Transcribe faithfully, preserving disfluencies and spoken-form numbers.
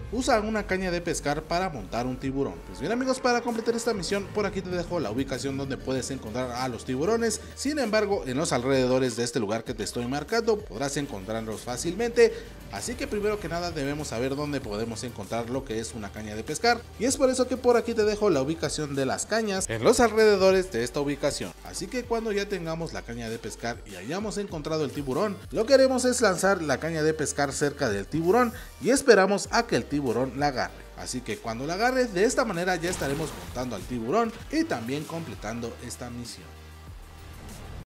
usa una caña de pescar para montar un tiburón. Pues bien amigos, para completar esta misión por aquí te dejo la ubicación donde puedes encontrar a los tiburones. Sin embargo, en los alrededores de este lugar que te estoy marcando podrás encontrarlos fácilmente, así que primero que nada debemos saber dónde podemos encontrar lo que es una caña de pescar, y es por eso que por aquí te dejo la ubicación de las cañas en los alrededores de esta ubicación. Así que cuando ya tengamos la caña de pescar y hayamos encontrado el tiburón, lo que haremos es lanzar la caña de pescar cerca del tiburón y esperamos a que el tiburón la agarre. Así que cuando la agarre, de esta manera ya estaremos montando al tiburón y también completando esta misión.